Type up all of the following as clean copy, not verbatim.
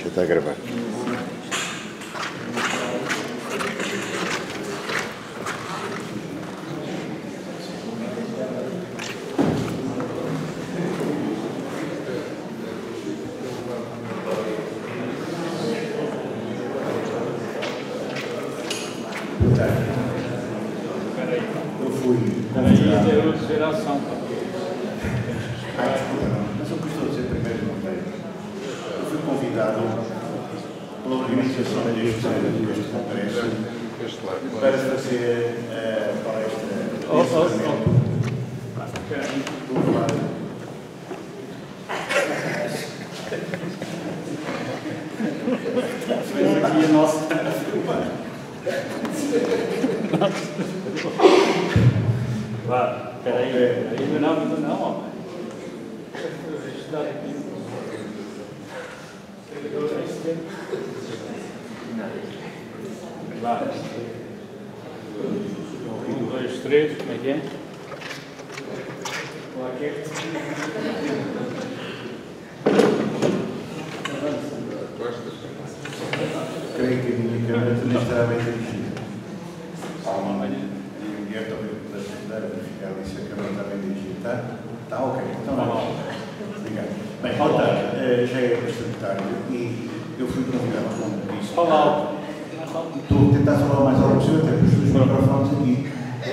Já está a gravar. Eu fui convidado. Mas eu costumo dizer primeiro não tenho. Eu fui convidado pela organização deste congresso para fazer a palestra de encerramento do lado. Fez aqui a nossa filmar. Vá, espera aí, ainda não, homem. Vá. 1, 2, 3, como é que é? Creio que a minha câmera também estará bem dirigida. E o Guilherme também pudesse ajudar a verificar ali se a câmera está bem dirigida. Está? Está ok. Então não. Obrigado. Bem, já é bastante tarde e eu fui convidado, como disse. Estou a tentar falar o mais alto possível, até com os dois microfones aqui.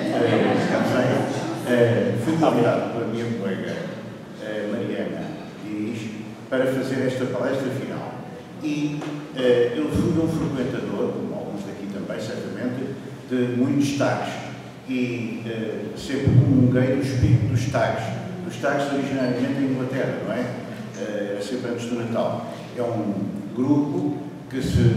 Fui convidado pela minha colega Mariana Diniz para fazer esta palestra final. E eu fui um frequentador, como alguns daqui também, certamente, de muitos tags. E sempre comunguei do espírito dos tags. Dos tags originariamente em Inglaterra, não é? Era sempre antes do Natal. É um grupo que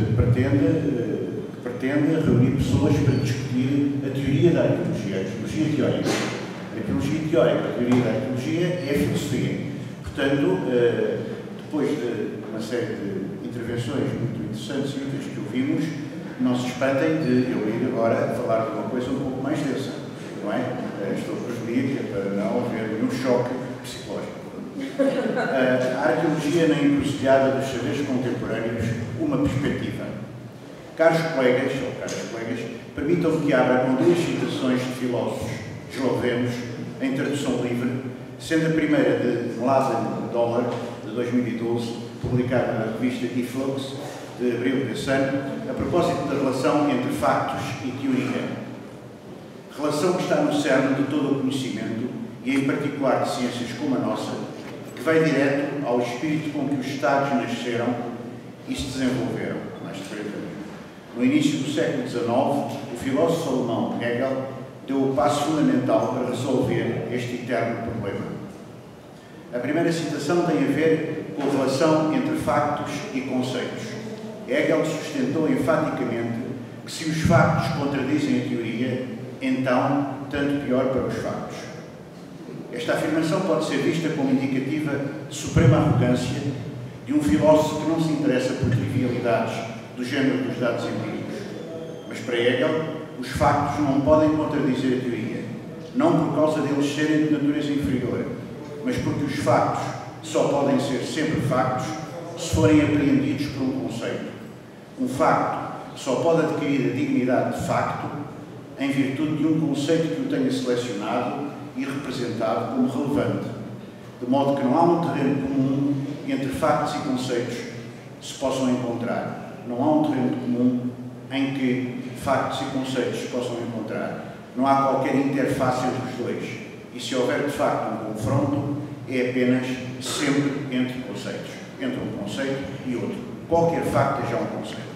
pretende reunir pessoas para discutir a teoria da arqueologia, a arqueologia teórica. A arqueologia teórica, a teoria da arqueologia é a filosofia. Portanto, depois de uma série de intervenções muito interessantes e úteis que ouvimos, não se espantem de eu ir agora falar de uma coisa um pouco mais densa, não é? Estou a prevenir para não haver nenhum choque psicológico. A arqueologia na encruzilhada dos saberes contemporâneos, uma perspectiva. Caros colegas, ou caras colegas, permitam-me que abra com duas citações de filósofos eslovenos em tradução livre, sendo a primeira de Mladen Dolar, de 2012, publicada na revista Influx, de abril desse ano, a propósito da relação entre factos e teoria. Relação que está no cerne de todo o conhecimento, e em particular de ciências como a nossa, que vai direto ao espírito com que os Estados nasceram e se desenvolveram, mais de 40 anos. No início do século XIX, o filósofo alemão Hegel deu o passo fundamental para resolver este eterno problema. A primeira citação tem a ver com a relação entre factos e conceitos. Hegel sustentou enfaticamente que se os factos contradizem a teoria, então, tanto pior para os factos. Esta afirmação pode ser vista como indicativa de suprema arrogância de um filósofo que não se interessa por trivialidades do género dos dados empíricos. Mas para Hegel, os factos não podem contradizer a teoria, não por causa deles serem de natureza inferior, mas porque os factos só podem ser sempre factos se forem apreendidos por um conceito. Um facto só pode adquirir a dignidade de facto em virtude de um conceito que o tenha selecionado e representado como relevante, de modo que não há um terreno comum entre factos e conceitos se possam encontrar. Não há um terreno comum em que factos e conceitos se possam encontrar. Não há qualquer interface entre os dois. E se houver, de facto, um confronto, é apenas sempre entre conceitos. Entre um conceito e outro. Qualquer facto é já um conceito.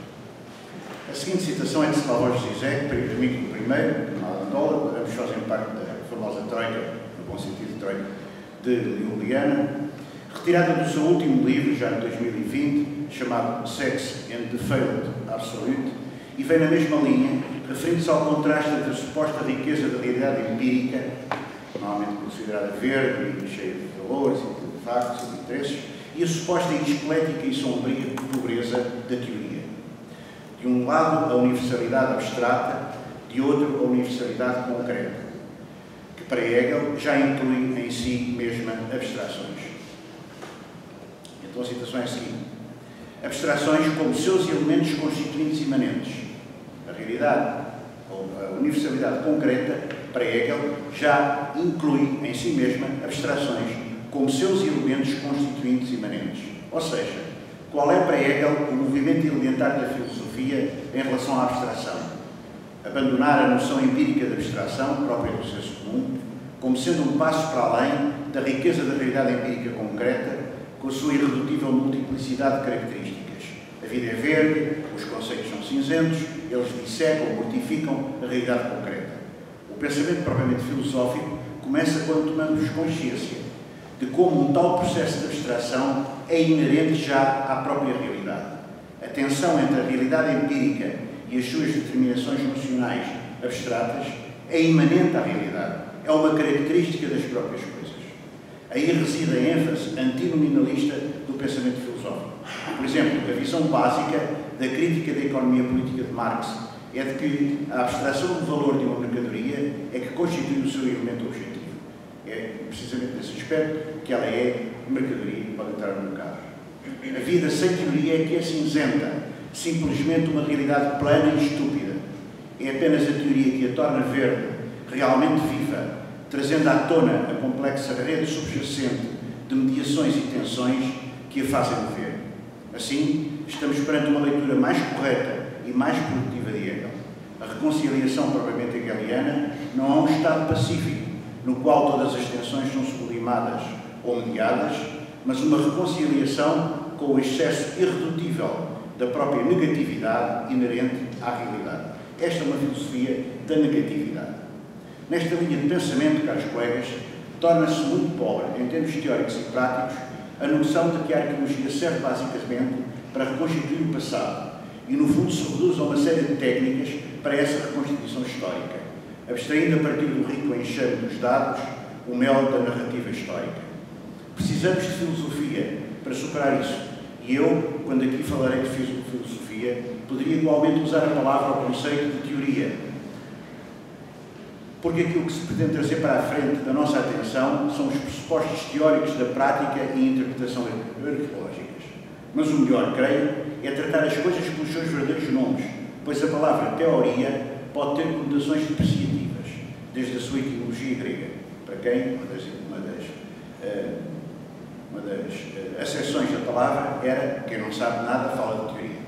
A seguinte citação é de Slavoj Zizek, permite-me primeiro, de Mladen Dolar, ambos fazem parte da famosa Troika, no bom sentido de Troika, de Ljubljana, retirada do seu último livro, já em 2020, chamado Sex and the Failed Absolute, e vem na mesma linha, referindo-se ao contraste entre a suposta riqueza da realidade empírica, normalmente considerada verde e cheia de valores, e de factos e de interesses, e a suposta esquelética e sombria pobreza da teoria. De um lado, a universalidade abstrata, de outro, a universalidade concreta, que para Hegel já inclui em si mesma abstrações. Então a citação é a seguinte: Abstrações como seus elementos constituintes imanentes. A realidade, ou a universalidade concreta, para Hegel, já inclui em si mesma abstrações como seus elementos constituintes imanentes. Ou seja, qual é para Hegel o movimento elementar da filosofia em relação à abstração? Abandonar a noção empírica de abstração, própria do senso comum, como sendo um passo para além da riqueza da realidade empírica concreta, com a sua irredutível multiplicidade de características. A vida é verde, os conceitos são cinzentos, eles dissecam, mortificam a realidade concreta. O pensamento propriamente filosófico começa quando tomamos consciência de como um tal processo de abstração é inerente já à própria realidade. A tensão entre a realidade empírica e as suas determinações nocionais abstratas é imanente à realidade, é uma característica das próprias coisas. Aí reside a ênfase antinominalista do pensamento filosófico. Por exemplo, a visão básica da crítica da economia política de Marx é de que a abstração do valor de uma mercadoria é que constitui o seu elemento objetivo. É precisamente nesse aspecto que ela é mercadoria e pode entrar no mercado. A vida sem teoria é que é cinzenta, simplesmente uma realidade plana e estúpida. É apenas a teoria que a torna verde, realmente viva, trazendo à tona a complexa rede subjacente de mediações e tensões que a fazem mover. Assim, estamos perante uma leitura mais correta e mais produtiva de Hegel. A reconciliação propriamente hegeliana não é um estado pacífico, no qual todas as tensões são sublimadas ou mediadas, mas uma reconciliação com o excesso irredutível da própria negatividade inerente à realidade. Esta é uma filosofia da negatividade. Nesta linha de pensamento, caros colegas, torna-se muito pobre, em termos teóricos e práticos, a noção de que a arqueologia serve basicamente para reconstituir o passado e, no fundo, se reduz a uma série de técnicas para essa reconstituição histórica, abstraindo a partir do rico enxame dos dados o mel da narrativa histórica. Precisamos de filosofia para superar isso. E eu, quando aqui falarei de filosofia, poderia igualmente usar a palavra ou conceito de teoria. Porque aquilo que se pretende trazer para a frente da nossa atenção são os pressupostos teóricos da prática e interpretação arqueológicas. Mas o melhor, creio, é tratar as coisas pelos seus verdadeiros nomes, pois a palavra teoria pode ter conotações depreciativas, desde a sua etimologia grega, para quem uma das acessões da palavra era quem não sabe nada fala de teoria.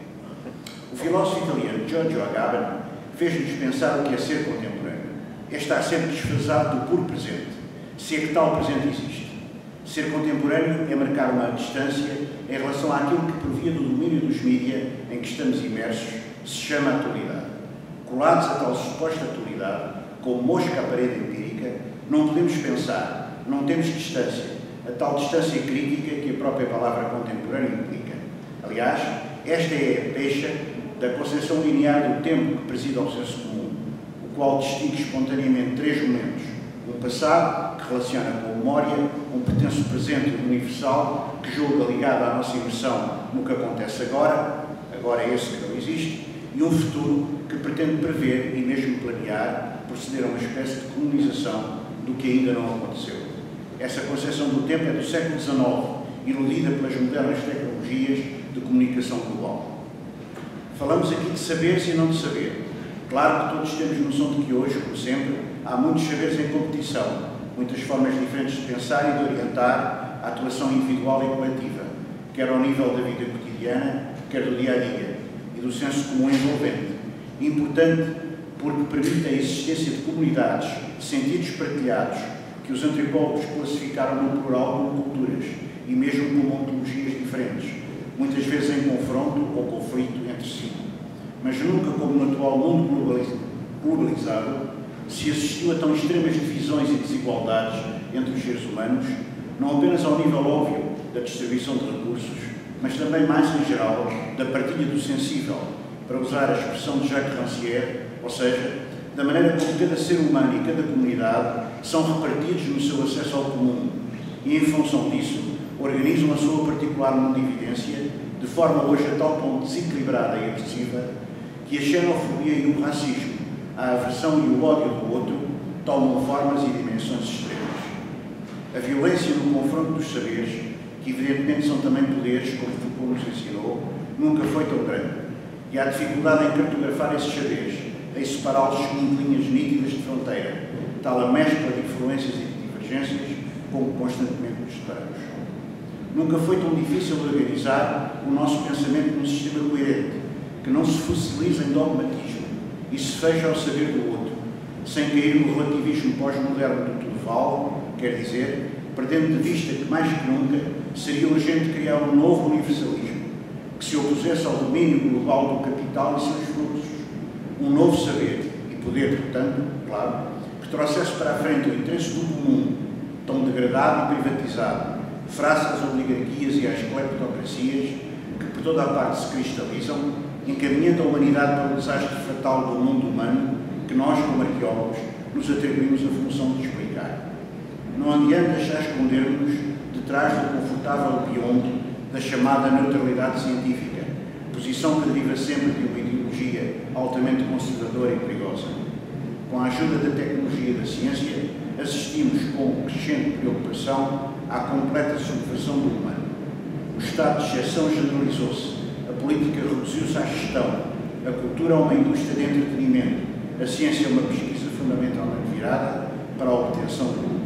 O filósofo italiano Giorgio Agamben fez-nos pensar o que é ser contemporâneo. É estar sempre desfasado do puro presente, se é que tal presente existe. Ser contemporâneo é marcar uma distância em relação àquilo que provia do domínio dos mídia em que estamos imersos, se chama atualidade. Colados a tal suposta atualidade, como mosca à parede empírica, não podemos pensar, não temos distância, a tal distância crítica que a própria palavra contemporânea implica. Aliás, esta é a pecha da concepção linear do tempo que preside ao senso comum, o qual distingue espontaneamente três momentos: um passado, que relaciona com a memória, um pretenso presente universal, que julga ligado à nossa imersão no que acontece agora é esse que não existe, e um futuro que pretende prever e mesmo planear, proceder a uma espécie de comunização do que ainda não aconteceu. Essa concepção do tempo é do século XIX, iludida pelas modernas tecnologias de comunicação global. Falamos aqui de saberes e não de saber. Claro que todos temos noção de que hoje, como sempre, há muitos saberes em competição, muitas formas diferentes de pensar e de orientar a atuação individual e coletiva, quer ao nível da vida cotidiana, quer do dia-a-dia, e do senso comum envolvente. Importante porque permite a existência de comunidades, de sentidos partilhados, que os antropólogos classificaram no plural como culturas, e mesmo como ontologias diferentes, muitas vezes em confronto ou conflito entre si. Mas nunca como no atual mundo globalizado se assistiu a tão extremas divisões e desigualdades entre os seres humanos, não apenas ao nível óbvio da distribuição de recursos, mas também mais em geral da partilha do sensível, para usar a expressão de Jacques Rancière, ou seja, da maneira como cada ser humano e cada comunidade são repartidos no seu acesso ao comum e, em função disso, organizam a sua particular mundividência de forma hoje a tal ponto desequilibrada e agressiva que a xenofobia e o racismo, a aversão e o ódio do outro tomam formas e dimensões extremas. A violência no confronto dos saberes, que evidentemente são também poderes, como Foucault nos ensinou, nunca foi tão grande, e há dificuldade em cartografar esses saberes, em separá-los segundo linhas nítidas de fronteira, tal a mescla de influências e de divergências como constantemente nos deparamos. Nunca foi tão difícil organizar o nosso pensamento num sistema coerente, que não se fossiliza em dogmatismo e se fecha ao saber do outro, sem cair no relativismo pós-moderno do tudo vale, quer dizer, perdendo de vista que, mais que nunca, seria urgente criar um novo universalismo, que se opusesse ao domínio global do capital e seus fluxos, um novo saber e poder, portanto, claro, que trouxesse para a frente o interesse do comum, tão degradado e privatizado, face às oligarquias e às cleptocracias, que por toda a parte se cristalizam, encaminhando a humanidade para o desastre fatal do mundo humano, que nós, como arqueólogos, nos atribuímos a função de explicar. Não adianta já escondermos detrás do confortável biondo da chamada neutralidade científica, posição que deriva sempre de uma ideologia altamente conservadora e perigosa. Com a ajuda da tecnologia e da ciência, assistimos com crescente preocupação à completa subversão do humano. O estado de exceção generalizou-se, a política reduziu-se à gestão, a cultura a uma indústria de entretenimento, a ciência a uma pesquisa fundamentalmente virada para a obtenção do mundo.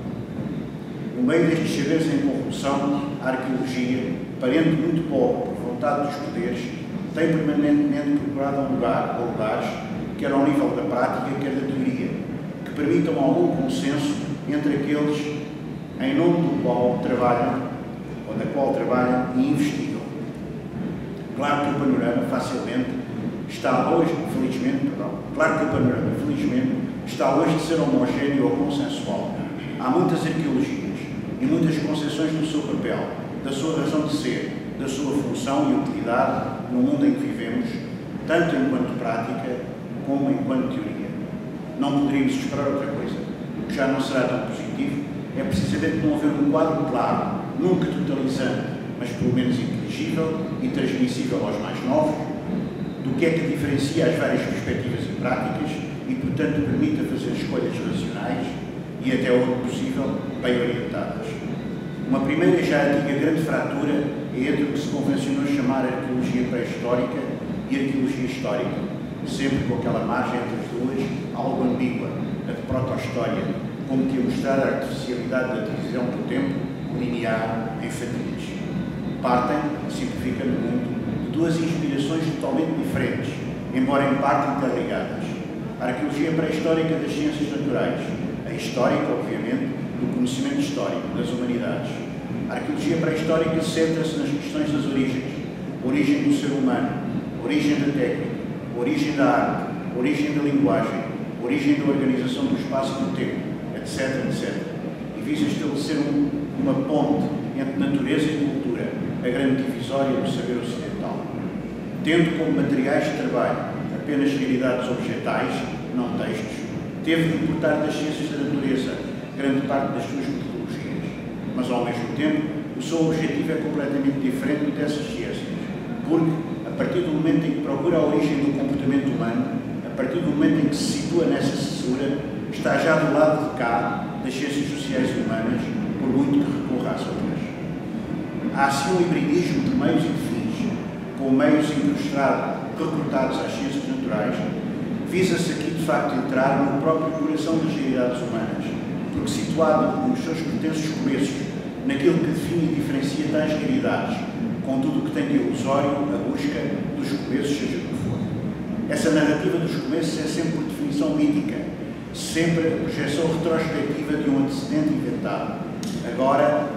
No meio destes saberes em corrupção, a arqueologia, parente muito pobre por vontade dos poderes, tem permanentemente procurado um lugar ou lugares, quer ao nível da prática, quer da teoria, que permitam algum consenso entre aqueles em nome do qual trabalham, ou da qual trabalham e investigam. Claro que o panorama facilmente está hoje, claro que o panorama, felizmente, está hoje de ser homogéneo ou consensual. Há muitas arqueologias e muitas concepções do seu papel, da sua razão de ser, da sua função e utilidade no mundo em que vivemos, tanto enquanto prática como enquanto teoria. Não poderíamos esperar outra coisa. O que já não será tão positivo é precisamente não haver um quadro claro, nunca totalizante, mas pelo menos inteligível e transmissível aos mais novos, do que é que diferencia as várias perspectivas e práticas e, portanto, permita fazer escolhas racionais e, até onde possível, bem orientadas. Uma primeira e já antiga grande fratura é entre o que se convencionou chamar arqueologia pré-histórica e arqueologia histórica, sempre com aquela margem entre as duas, algo ambígua, a de proto-história, como que a mostrar a artificialidade da divisão do tempo linear em fatias. Partem, simplificando muito, de duas inspirações totalmente diferentes, embora em parte interligadas. A arqueologia pré-histórica das ciências naturais, a histórica, obviamente, do conhecimento histórico, das humanidades. A arqueologia pré-histórica centra-se nas questões das origens, a origem do ser humano, a origem da técnica, a origem da arte, a origem da linguagem, a origem da organização do espaço e do tempo, etc., etc. E visa estabelecer uma ponte entre natureza e cultura, a grande divisória do saber ocidental. Tendo como materiais de trabalho apenas realidades objetais, não textos, teve de importar das ciências da natureza grande parte das suas metodologias, mas ao mesmo tempo o seu objetivo é completamente diferente dessas ciências, porque a partir do momento em que procura a origem do comportamento humano, a partir do momento em que se situa nessa cessura, está já do lado de cá das ciências sociais e humanas, por muito que recorra às outras. Há assim um hibridismo de meios e de fins, com meios incrustados, recrutados às ciências naturais, visa-se aqui de facto entrar no próprio coração das realidades humanas, porque situado nos seus pretensos começos, naquilo que define e diferencia tais realidades, com tudo o que tem de ilusório a busca dos começos, seja do que for. Essa narrativa dos começos é sempre por definição mítica, sempre a projeção retrospectiva de um antecedente inventado. Agora,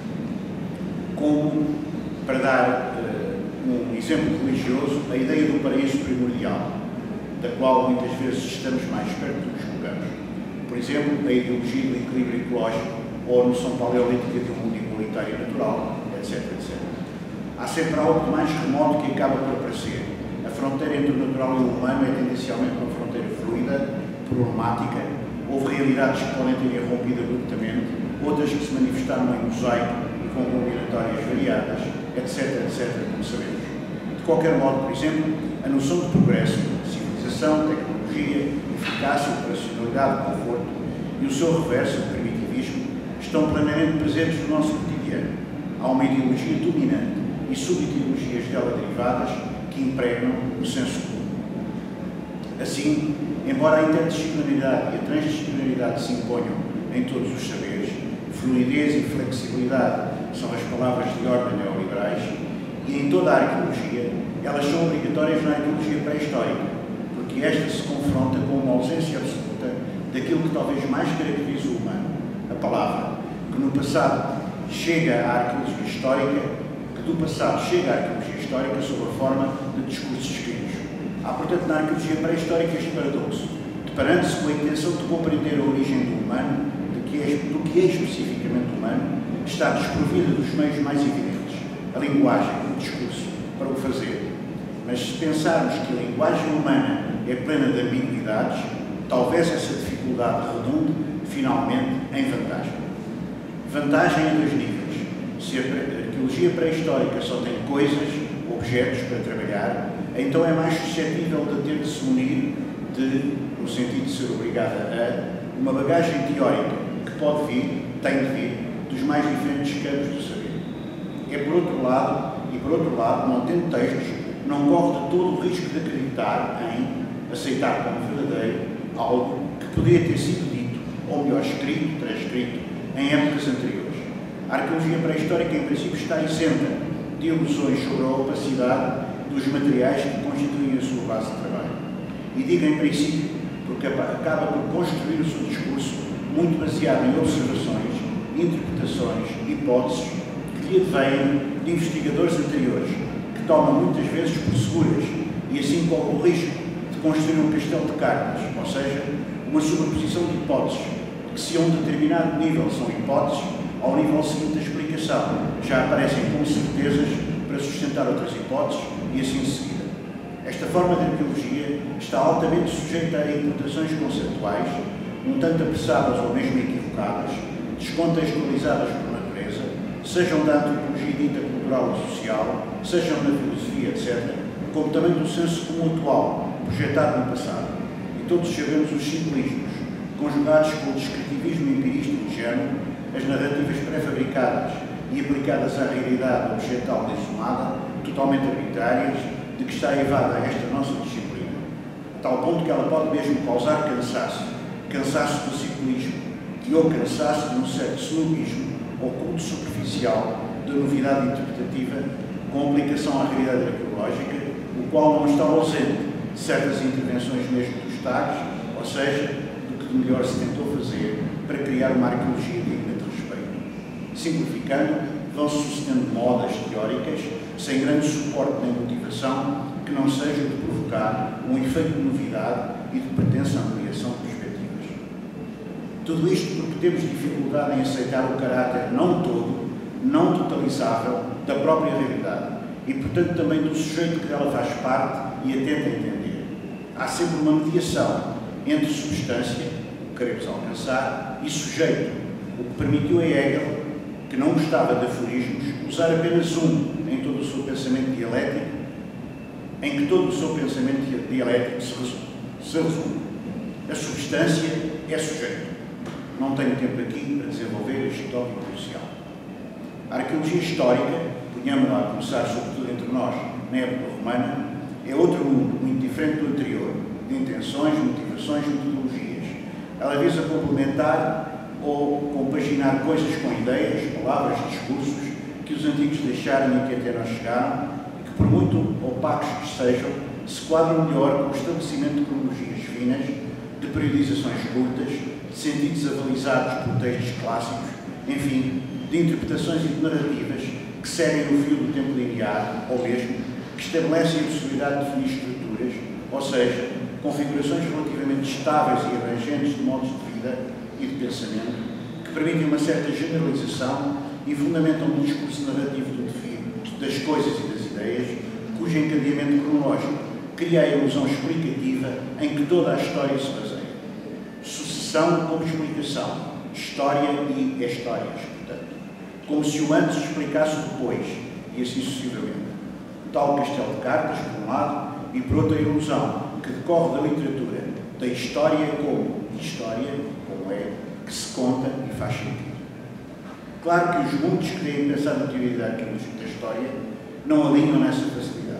como, para dar um exemplo religioso, a ideia do paraíso primordial, da qual muitas vezes estamos mais perto do que julgamos. Por exemplo, a ideologia do equilíbrio ecológico ou a noção paleolítica de um mundo igualitário e natural, etc., etc. Há sempre algo mais remoto que acaba por aparecer. A fronteira entre o natural e o humano é tendencialmente uma fronteira fluida, problemática. Houve realidades que podem ter irrompido abruptamente, outras que se manifestaram em mosaico e com combinatórias variadas, etc., etc., como sabemos. De qualquer modo, por exemplo, a noção de progresso, civilização, tecnologia, eficácia, operacionalidade, conforto e o seu reverso, o primitivismo, estão plenamente presentes no nosso cotidiano. Há uma ideologia dominante e subideologias dela derivadas que impregnam o senso comum. Assim, embora a interdisciplinaridade e a transdisciplinaridade se imponham em todos os saberes, fluidez e flexibilidade são as palavras de ordem neoliberais, e em toda a arqueologia, elas são obrigatórias na arqueologia pré-histórica, porque esta se confronta com uma ausência absoluta daquilo que talvez mais caracteriza o humano, a palavra, que no passado chega à arqueologia histórica, sob a forma de discursos escritos. Há, portanto, na arqueologia pré-histórica este paradoxo, deparando-se com a intenção de compreender a origem do humano, do que é especificamente humano, está desprovida dos meios mais evidentes, a linguagem, o discurso, para o fazer. Mas se pensarmos que a linguagem humana é plena de ambiguidades, talvez essa dificuldade redunde, finalmente, em vantagem. Vantagem em dois níveis. Se a arqueologia pré-histórica só tem coisas, objetos para trabalhar, então é mais suscetível de ter de se munir no sentido de ser obrigada a, uma bagagem teórica que pode vir, tem de vir, dos mais diferentes campos do saber. Por outro lado, não tendo textos, não corre de todo o risco de acreditar em, aceitar como verdadeiro, algo que poderia ter sido dito, ou melhor, escrito, transcrito, em épocas anteriores. A arqueologia pré-histórica, em princípio, está isenta de ilusões sobre a opacidade dos materiais que constituem a sua base de trabalho. E digo em princípio, porque acaba por construir o seu discurso muito baseado em observações, interpretações, hipóteses que lhe vêm de investigadores anteriores, que tomam muitas vezes por seguras e assim corre o risco de construir um castelo de cartas, ou seja, uma sobreposição de hipóteses, que se a um determinado nível são hipóteses, ao nível seguinte da explicação já aparecem como certezas para sustentar outras hipóteses e assim seguida. Esta forma de arqueologia está altamente sujeita a interpretações conceituais, um tanto apressadas ou mesmo equivocadas, descontextualizadas por natureza, sejam da antropologia dita cultural ou social, sejam da filosofia, etc., como também do senso comum atual, projetado no passado. E todos sabemos os simbolismos, conjugados com o descritivismo empirista ingênuo, as narrativas pré-fabricadas e aplicadas à realidade objetal desumada, totalmente arbitrárias, de que está evada esta nossa disciplina, a tal ponto que ela pode mesmo causar cansaço do ciclismo ou cansaço de um certo snobismo ou culto superficial da novidade interpretativa com aplicação à realidade arqueológica, o qual não está ausente de certas intervenções mesmo dos tags, ou seja, do que de melhor se tentou fazer para criar uma arqueologia digna de respeito. Simplificando, vão-se sucedendo modas teóricas sem grande suporte nem motivação que não seja de provocar um efeito de novidade e de pretensa ampliação de perspectivas. Tudo isto porque temos dificuldade em aceitar o caráter não todo, não totalizável da própria realidade e, portanto, também do sujeito que dela faz parte e a tenta entender. Há sempre uma mediação entre substância, o que queremos alcançar, e sujeito, o que permitiu a Hegel, que não gostava de aforismos, usar apenas um em todo o seu pensamento dialético, em que todo o seu pensamento dialético se resume. A substância é sujeito. Não tenho tempo aqui para desenvolver este tópico crucial. A arqueologia histórica, ponhamos-la a começar sobretudo entre nós, na época romana, é outro mundo muito diferente do anterior, de intenções, motivações e metodologias. Ela visa complementar ou compaginar coisas com ideias, palavras, discursos que os antigos deixaram e que até nós chegaram e que, por muito opacos que sejam, se quadram melhor com o estabelecimento de cronologias finas, de periodizações curtas, de sentidos avalizados por textos clássicos, enfim, de interpretações e de narrativas que seguem o fio do tempo linear, ou mesmo que estabelecem a possibilidade de definir estruturas, ou seja, configurações relativamente estáveis e abrangentes de modos de vida e de pensamento, que permitem uma certa generalização e fundamentam um discurso narrativo do defino das coisas e das ideias, cujo encadeamento cronológico cria a ilusão explicativa em que toda a história se baseia. Sucessão como explicação, história e histórias, portanto. Como se o antes explicasse o depois, e assim sucessivamente. Tal castelo de cartas, por um lado, e por outro a ilusão que decorre da literatura, da história como é, que se conta e faz sentido. Claro que os muitos que têm pensado na teoria da arqueologia da história não alinham nessa facilidade.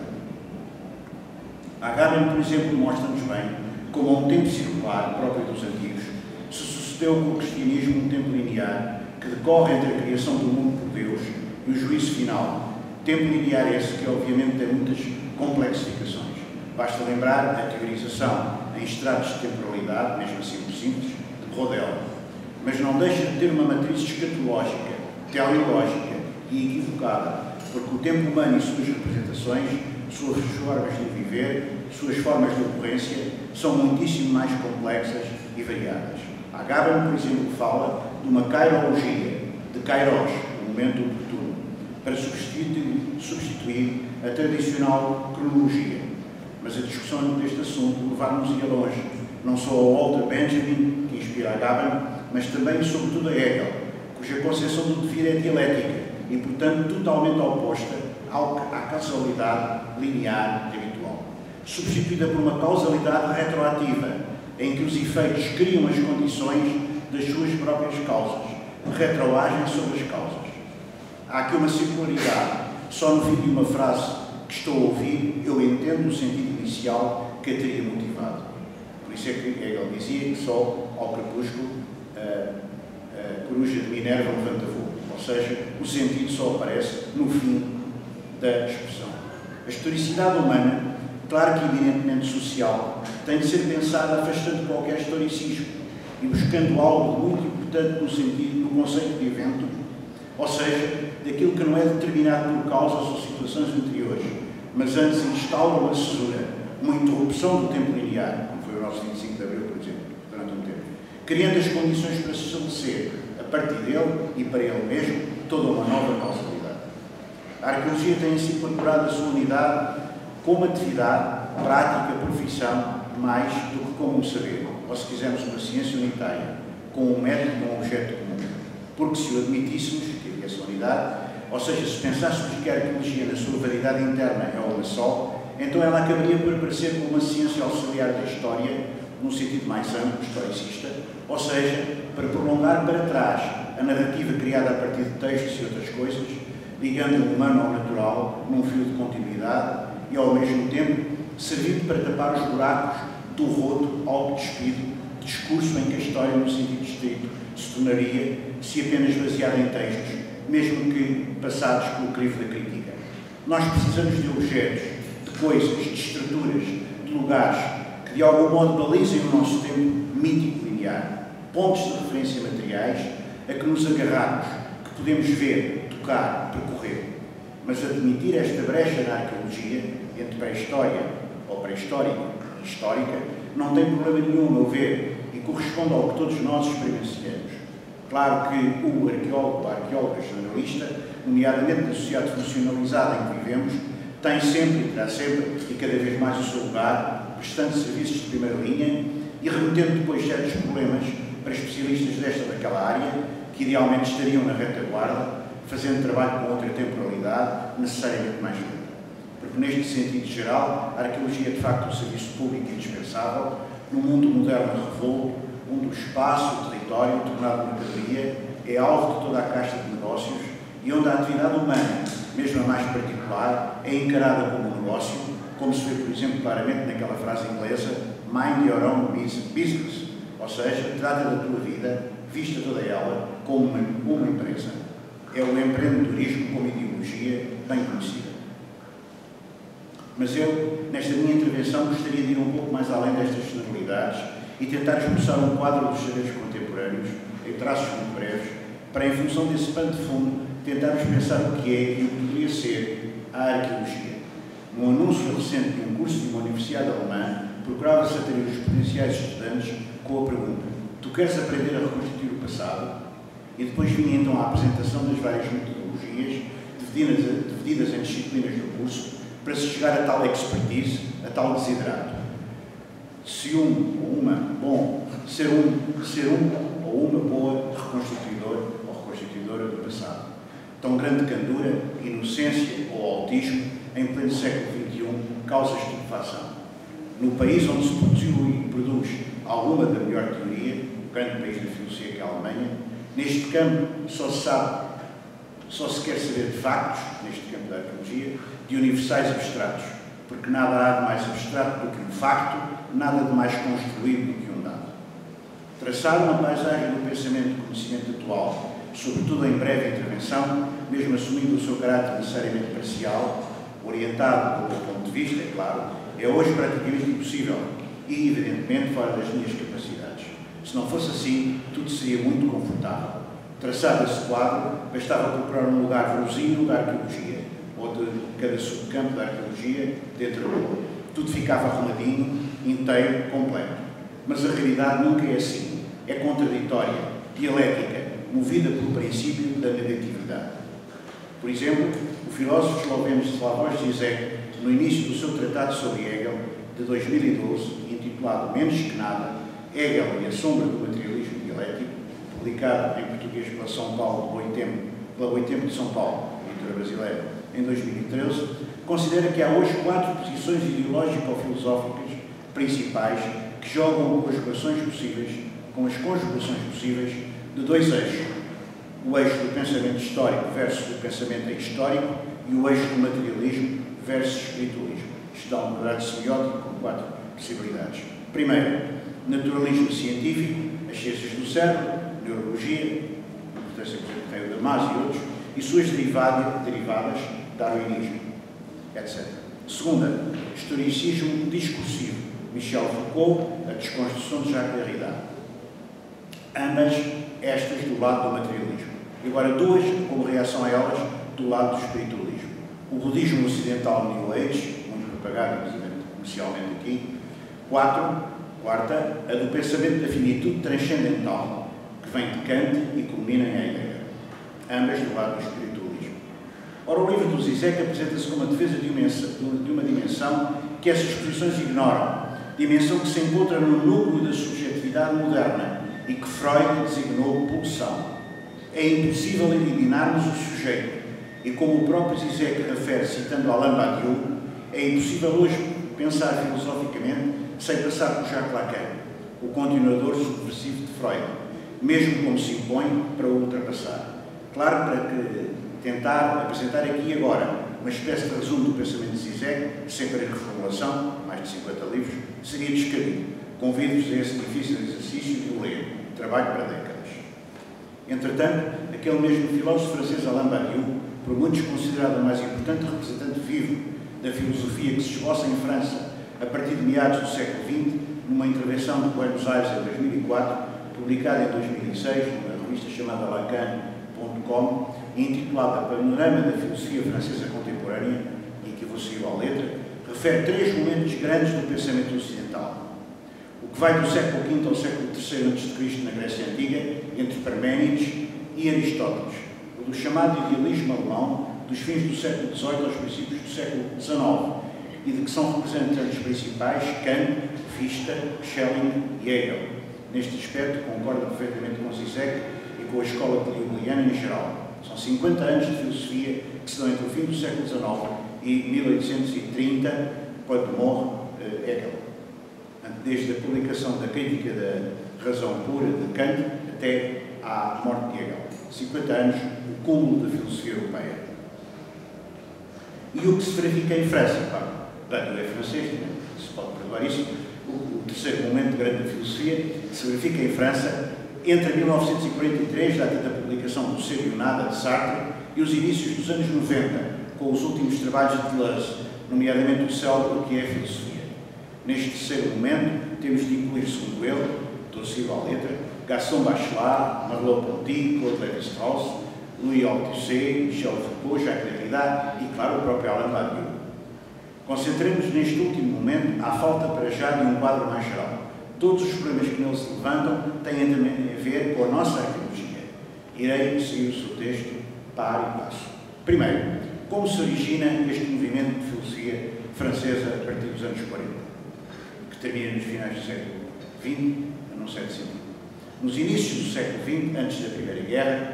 A Agamben, por exemplo, mostra-nos bem como a um tempo circular, próprio dos antigos, se sucedeu com o cristianismo um tempo linear que decorre entre a criação do mundo por Deus e o juízo final. Tempo linear esse que, obviamente, tem muitas complexificações. Basta lembrar a teorização em estratos de temporalidade, mesmo assim muito simples, de Brodel. Mas não deixa de ter uma matriz escatológica, teleológica e equivocada, porque o tempo humano e suas representações, suas formas de viver, suas formas de ocorrência, são muitíssimo mais complexas e variadas. A Agamben, por exemplo, fala de uma kairologia, de kairos, o momento oportuno, para substituir a tradicional cronologia. Mas a discussão deste assunto levar-nos-ia longe, não só ao Walter Benjamin, que inspira a Agamben, mas também, sobretudo, a Hegel, cuja concepção do devir é dialética e, portanto, totalmente oposta à causalidade linear e habitual. Substituída por uma causalidade retroativa, em que os efeitos criam as condições das suas próprias causas, retroagem sobre as causas. Há aqui uma singularidade. Só no fim de uma frase que estou a ouvir, eu entendo o sentido inicial que a teria motivado. Por isso é que Hegel dizia que só ao crepúsculo a coruja de Minerva levanta voo. Ou seja, o sentido só aparece no fim da expressão. A historicidade humana, claro que eminentemente social, tem de ser pensada afastando qualquer historicismo e buscando algo muito importante no sentido, no conceito de evento, ou seja, daquilo que não é determinado por causas ou situações anteriores, mas antes instaura uma cesura, uma interrupção do tempo linear, como foi o nosso 25 de Abril, por exemplo, durante um tempo, criando as condições para se estabelecer, a partir dele e para ele mesmo, toda uma nova causalidade. A arqueologia tem em si incorporado a sua unidade como atividade, prática, profissão, mais do que como um saber, ou se quisermos uma ciência unitária, com um método e um objeto comum. Porque se o admitíssemos, que havia essa unidade, ou seja, se pensássemos que a arqueologia na sua variedade interna é uma só, então ela acabaria por aparecer como uma ciência auxiliar da história, num sentido mais amplo, historicista, ou seja, para prolongar para trás a narrativa criada a partir de textos e outras coisas, ligando o humano ao natural num fio de continuidade e, ao mesmo tempo, servindo para tapar os buracos do roto autodespido, discurso em que a história, no sentido estrito, se tornaria, se apenas baseada em textos, mesmo que passados pelo crivo da crítica. Nós precisamos de objetos, de coisas, de estruturas, de lugares que de algum modo balizem o nosso tempo mítico linear, pontos de referência materiais a que nos agarramos, que podemos ver, tocar, percorrer. Mas admitir esta brecha na arqueologia, entre pré-história ou pré-histórica e histórica, não tem problema nenhum, a meu ver, e corresponde ao que todos nós experienciamos. Claro que o arqueólogo, a arqueóloga jornalista, nomeadamente na sociedade funcionalizada em que vivemos, tem sempre e terá sempre e cada vez mais o seu lugar, prestando serviços de primeira linha e remetendo depois certos problemas para especialistas desta ou daquela área, que idealmente estariam na retaguarda, fazendo trabalho com outra temporalidade, necessariamente mais longa. Porque neste sentido geral, a arqueologia é de facto um serviço público indispensável, num mundo moderno revolto, onde o espaço, o território, tornado mercadoria, é alvo de toda a casta de negócios e onde a atividade humana, mesmo a mais particular, é encarada como um negócio, como se vê, por exemplo, claramente naquela frase inglesa "mind your own business", ou seja, trata da tua vida, vista toda ela, como uma empresa. É o empreendedorismo como ideologia bem conhecida. Mas eu, nesta minha intervenção, gostaria de ir um pouco mais além destas generalidades e tentar esboçar um quadro dos saberes contemporâneos, em traços muito breves, para, em função desse pano de fundo, tentarmos pensar o que é e o que poderia ser a arqueologia. Num anúncio recente de um curso de uma universidade alemã, procurava-se atrair os potenciais estudantes com a pergunta: tu queres aprender a reconstituir o passado? E depois vinha então a apresentação das várias metodologias, divididas em disciplinas do curso, para se chegar a tal expertise, a tal desiderato. Ser um ou uma boa reconstituidor ou reconstituidora do passado. Tão grande candura, inocência ou autismo, em pleno século XXI, causa estupefação. No país onde se produziu e produz alguma da melhor teoria, o grande país da filosofia que é a Alemanha, neste campo só se sabe Só se quer saber de factos, neste campo da arqueologia, de universais abstratos, porque nada há de mais abstrato do que um facto, nada de mais construído do que um dado. Traçar uma paisagem do pensamento e conhecimento atual, sobretudo em breve intervenção, mesmo assumindo o seu caráter necessariamente parcial, orientado do meu ponto de vista, é claro, é hoje praticamente impossível e, evidentemente, fora das minhas capacidades. Se não fosse assim, tudo seria muito confortável. Traçado esse quadro, bastava procurar um lugar verossímil da arqueologia, ou de cada subcampo da arqueologia, dentro do outro. Tudo ficava arrumadinho, inteiro, completo. Mas a realidade nunca é assim. É contraditória, dialética, movida pelo princípio da negatividade. Por exemplo, o filósofo esloveno Slavoj Žižek, no início do seu tratado sobre Hegel, de 2012, intitulado Menos que Nada, Hegel e a Sombra do Materialismo Dialético, publicado em português pela Boitempo de São Paulo, editora brasileira, em 2013, considera que há hoje 4 posições ideológico-filosóficas principais que jogam com as conjugações possíveis de 2 eixos: o eixo do pensamento histórico versus o pensamento histórico e o eixo do materialismo versus espiritualismo. Isto dá um quadrado semiótico com 4 possibilidades. Primeiro, naturalismo científico, as ciências do cérebro, neurologia, a importância que tem o Damasio e outros, e suas derivadas, darwinismo, etc. Segunda, historicismo discursivo, Michel Foucault, a desconstrução de Jacques Derrida. Ambas estas do lado do materialismo. E agora 2, como reação a elas, do lado do espiritualismo. O budismo ocidental New Age, muito propagado, inclusive comercialmente aqui. Quarta, a do pensamento da finitude transcendental, que vem de Kant e culmina em Heidegger. Ambas do lado do espiritualismo. Ora, o livro do Žižek apresenta-se como a defesa de uma dimensão que essas posições ignoram, dimensão que se encontra no núcleo da subjetividade moderna e que Freud designou pulsão. É impossível eliminarmos o sujeito e, como o próprio Žižek refere, citando Alain Badiou, é impossível hoje pensar filosoficamente sem passar por Jacques Lacan, o continuador subversivo de Freud, mesmo como se impõe para o ultrapassar. Claro, para que tentar apresentar aqui e agora uma espécie de resumo do pensamento de Žižek, sem querer reformulação, mais de 50 livros, seria descabido. Convido-vos a esse difícil exercício de o ler. Trabalho para décadas. Entretanto, aquele mesmo filósofo francês Alain Badiou, por muitos considerado o mais importante representante vivo da filosofia que se esboça em França a partir de meados do século XX, numa intervenção de Buenos Aires em 2004, publicada em 2006, numa revista chamada Lacan.com, intitulada Panorama da Filosofia Francesa Contemporânea, e que vou seguir à letra, refere 3 momentos grandes do pensamento ocidental. O que vai do século V ao século III a.C. na Grécia Antiga, entre Parménides e Aristóteles. O do chamado idealismo alemão, dos fins do século XVIII aos princípios do século XIX, e de que são representantes principais Kant, Fichte, Schelling e Hegel. Neste aspecto, concordo perfeitamente com Žižek e com a escola hegeliana em geral. São 50 anos de filosofia que se dão entre o fim do século XIX e 1830, quando morre Hegel. Desde a publicação da Crítica da Razão Pura de Kant até à morte de Hegel. 50 anos, o cúmulo da filosofia europeia. E o que se verifica em França? Portanto, é francês, se pode perdoar isso. O terceiro momento grande da filosofia que se verifica em França entre 1943, data da publicação do Ser e o Nada, de Sartre, e os inícios dos anos 90, com os últimos trabalhos de Deleuze, nomeadamente o célebre que é a filosofia. Neste terceiro momento, temos de incluir, segundo ele, torcido à letra, Gaston Bachelard, Merleau-Ponty, Claude Lévi-Strauss, Louis Althusser, Michel Foucault, Jacques Derrida e, claro, o próprio Alain Badiou. Concentremos neste último momento à falta para já de um quadro mais geral. Todos os problemas que neles se levantam têm também a ver com a nossa arqueologia. Irei seguir o seu texto par e passo. Primeiro, como se origina este movimento de filosofia francesa a partir dos anos 40, que termina nos finais do século XX, a não ser de sentido. Nos inícios do século XX, antes da Primeira Guerra,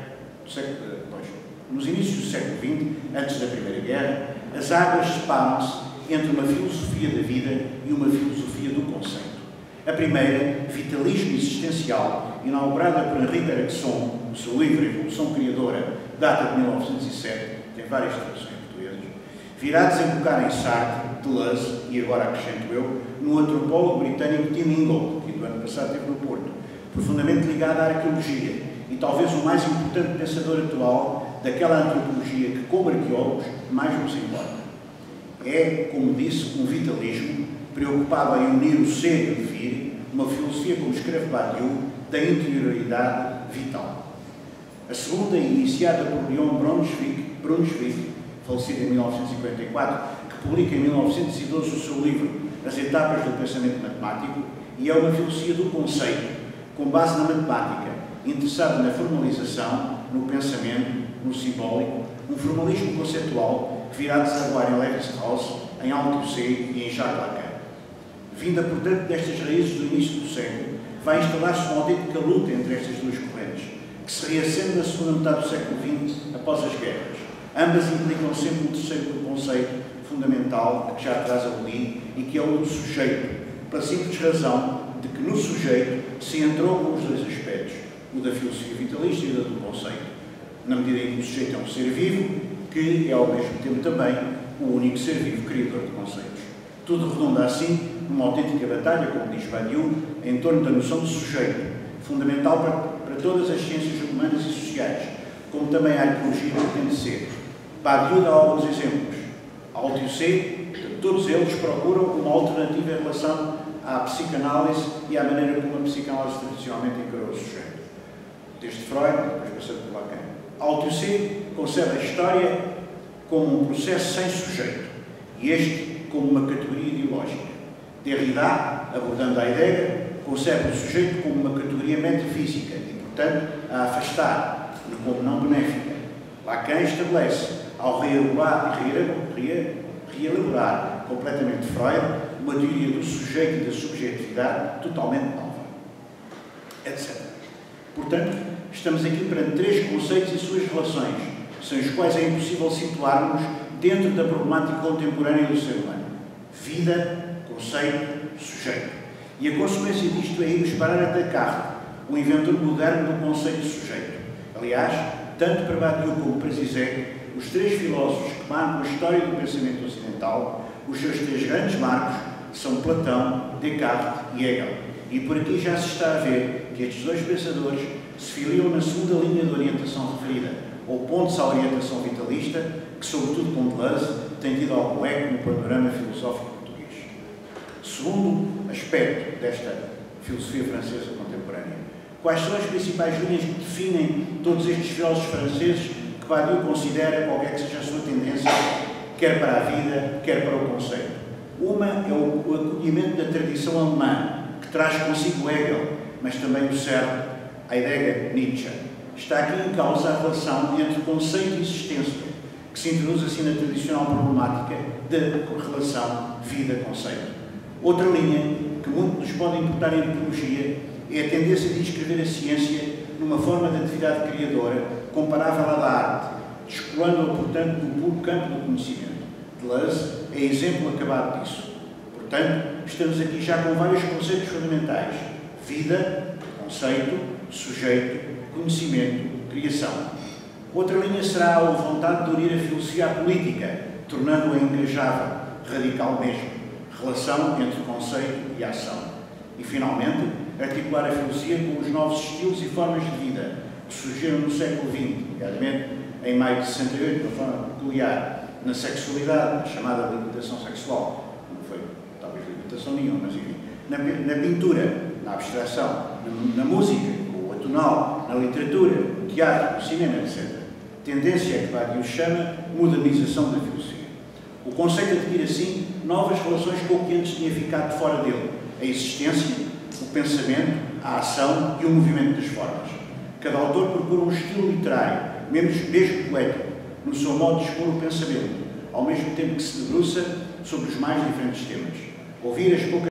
nos inícios do século XX, antes da Primeira Guerra, as águas separam-se entre uma filosofia da vida e uma filosofia do conceito. A primeira, vitalismo existencial, inaugurada por Henri Bergson, no seu livro Evolução Criadora, data de 1907, tem várias traduções portuguesas, virá desembocar em Sartre, Deleuze, e agora acrescento eu, no antropólogo britânico Tim Ingold, que do ano passado esteve no Porto, profundamente ligado à arqueologia, e talvez o mais importante pensador atual daquela antropologia que, como arqueólogos, mais nos importa. É, como disse, um vitalismo preocupado em unir o ser e o devir, uma filosofia, como escreve Badiou, da interioridade vital. A segunda, iniciada por Leon Brunswick, falecido em 1954, que publica em 1912 o seu livro As Etapas do Pensamento Matemático, e é uma filosofia do conceito, com base na matemática, interessada na formalização, no pensamento, no simbólico, um formalismo conceitual que virá desaguar em Lévi-Strauss, em Althusser e em Jacques Lacan. Vinda, portanto, destas raízes do início do século, vai instalar-se uma autêntica luta entre estas duas correntes, que se reacende na segunda metade do século XX, após as guerras. Ambas implicam sempre um terceiro conceito fundamental, que já atrás aboli, e que é o do sujeito, pela simples razão de que no sujeito se entrocam os dois aspectos, o da filosofia vitalista e o do conceito, na medida em que o sujeito é um ser vivo, que é ao mesmo tempo também o único ser vivo criador de conceitos. Tudo redonda assim numa autêntica batalha, como diz Badiou, em torno da noção de sujeito, fundamental para todas as ciências humanas e sociais, como também a arqueologia pretende ser. Badiou dá alguns exemplos. Althusser, todos eles procuram uma alternativa em relação à psicanálise e à maneira como a psicanálise tradicionalmente encarou o sujeito. Desde Freud, depois passando por Lacan. Althusser concebe a história como um processo sem sujeito, e este como uma categoria ideológica. Derrida, abordando a ideia, concebe o sujeito como uma categoria metafísica e, portanto, a afastar como não benéfica. Lacan estabelece, ao reelaborar completamente Freud, uma teoria do sujeito e da subjetividade totalmente nova, etc. Portanto, estamos aqui perante três conceitos e suas relações, sem os quais é impossível situarmos dentro da problemática contemporânea do ser humano. Vida, conceito, sujeito. E a consequência disto é irmos parar a Descartes, o inventor moderno do conceito de sujeito. Aliás, tanto para Badiou como para Zizek, os três filósofos que marcam a história do pensamento ocidental, os seus três grandes marcos são Platão, Descartes e Hegel. E por aqui já se está a ver que estes dois pensadores se filiam na segunda linha de orientação referida, opondo-se à orientação vitalista, que, sobretudo com Deleuze, tem tido algum eco no panorama filosófico português. Segundo aspecto desta filosofia francesa contemporânea, quais são as principais linhas que definem todos estes filósofos franceses que Badiou considera, qualquer que seja a sua tendência, quer para a vida, quer para o conceito? Uma é o acolhimento da tradição alemã, que traz consigo Hegel, mas também o cerne, a ideia de Nietzsche. Está aqui em causa a relação entre conceito e existência, que se introduz assim na tradicional problemática da relação vida-conceito. Outra linha, que muito nos pode importar em antropologia, é a tendência de inscrever a ciência numa forma de atividade criadora comparável à da arte, descolando-a, portanto, do puro campo do conhecimento. Deleuze é exemplo acabado disso. Portanto, estamos aqui já com vários conceitos fundamentais: vida, conceito, sujeito, conhecimento, criação. Outra linha será a vontade de unir a filosofia à política, tornando-a engajável, radical mesmo, relação entre conceito e ação. E, finalmente, articular a filosofia com os novos estilos e formas de vida que surgiram no século XX, nomeadamente em maio de 68, de uma forma peculiar, na sexualidade, na chamada libertação sexual. Não foi, talvez, libertação nenhuma, mas enfim. Na pintura, na abstração, na música, com o atonal, na literatura, no teatro, no cinema, etc. Tendência que Badiou chama modernização da filosofia. O conceito adquire, assim, novas relações com o que antes tinha ficado fora dele: a existência, o pensamento, a ação e o movimento das formas. Cada autor procura um estilo literário, mesmo poético, no seu modo de expor o pensamento, ao mesmo tempo que se debruça sobre os mais diferentes temas. Ouvir as poucas